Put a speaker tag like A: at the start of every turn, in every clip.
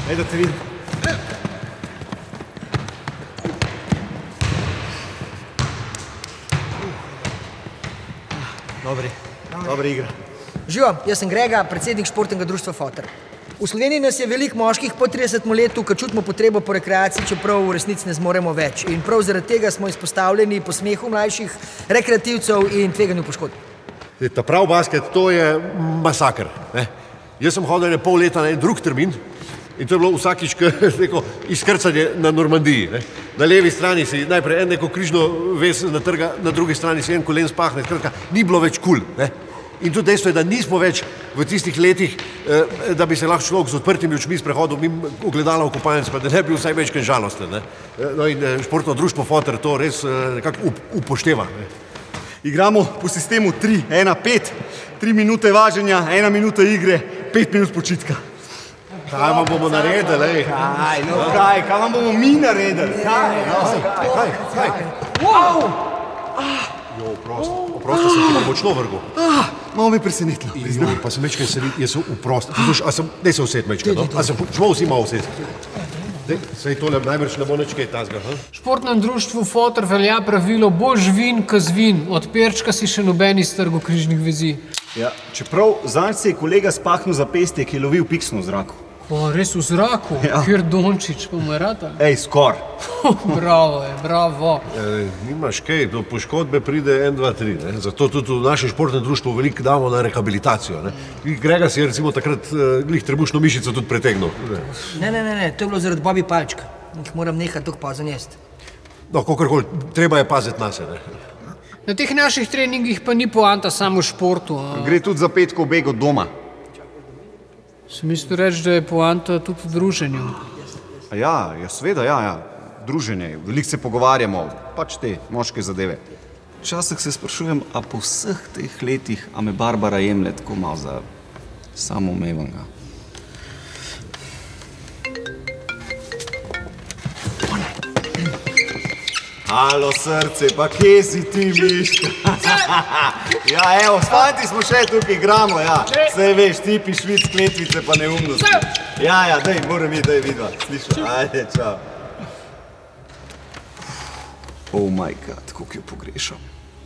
A: Ej, da te vidim. Dobri igra.
B: Živo, jaz sem Grega, predsednik športnega društva Foter. V Sloveniji nas je veliko moških po 30 letu, ki čutimo potrebo po rekreaciji, čeprav v resnici ne zmoremo več. In prav zaradi tega smo izpostavljeni posmehu mlajših rekreativcev in tveganju poškodb.
A: Ta prav basket, to je masakr. Jaz sem hodil pol leta na en drug termin in to je bilo vsakič izkrcanje na Normandiji. Na levi strani si najprej en neko križno vez natrga, na drugi strani si en kolen spahne, skratka, ni bilo več kul. In tudi dejstvo je, da nismo več v tistih letih, da bi se lahko človek z odprtimi očmi sprehodil mimo ogledala v kopalnici, pa da ne bi bil vsaj večkrat žalosten. No in športno društvo Foter to res nekako upošteva.
C: Igramo po sistemu 3-1-5, 3 minute važenja, 1 minuta igre, 5 minut počitka.
A: Kaj vam bomo naredili?
C: Kaj vam bomo mi naredili?
A: Kaj? Jo, oprosto sem ti močno vrgel.
C: Malo me presenetilo.
A: Pa sem večkaj sedel, jaz sem uprost. Daj se used večkaj, no? A sem šmo vsi malo used? Sej tole najbrž ne bo nič kaj tazga.
D: V športnem društvu Foter velja pravilo bolj žvin, ka zvin. Od perčka si še noben iztrgal križnih vezi.
C: Ja, čeprav zanj se je kolega spahnil za peste, ki je lovil piksno v zraku.
D: Pa res v zraku? Kjer Dončić, pa mu je rata?
C: Ej, skor.
D: Bravo je, bravo.
A: Nimaš kaj, do poškodbe pride 1, 2, 3. Zato tudi v našem športnem društvu veliko damo na rehabilitacijo. Grega si je recimo takrat glih trebušno mišico tudi pretegnil.
B: Ne, to je bilo zaradi Bobby palčka. Moram nehati toliko pozno jesti.
A: No, kakorkoli, treba je paziti na se.
D: Na teh naših treningih pa ni poanta samo v športu.
C: Gre tudi za petkov beg od doma.
D: Sem mislil reči, da je poanta tudi v druženju.
C: Ja, seveda, ja. Druženje, veliko se pogovarjamo, pač te moške zadeve. Včasih se sprašujem, a po vseh teh letih, a me Barbara jemlje tako malo za samoumevnega. Halo, srce, pa kje si ti, Miška? Ja, evo, s fanti smo še tukaj igramo, ja. Saj veš, tipi švic, kletvice pa neumnosti. Ja, daj, moram iti, daj vidva. Slišva, ajde, čao. Oh my god, koliko jo pogrešam.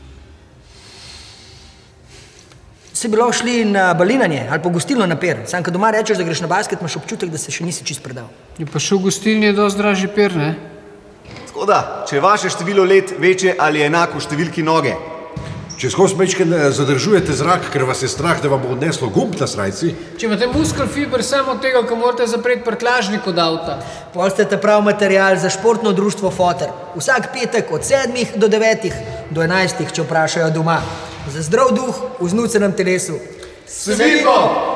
B: Se bi lahko šli na balinanje ali pa v gostilno na per. Sam, ko doma rečeš, da greš na basket, imaš občutek, da se še nisi čist predal.
D: Je pa še v gostilni je dosti dražji per, ne?
C: Tako da, če je vaše število let večje ali enako številki noge.
A: Če skozi mečke zadržujete zrak, ker vas je strah, da vam bo odneslo gumb na srajci.
D: Če imate muskel fiber samo od tega, ko morate zapreti prtljažnik od avta.
B: Pol ste ta prav material za športno društvo Foter. Vsak petek od 7 do 9 do 11, če vprašajo doma. Za zdrav duh v znucenem telesu.
C: Svipo!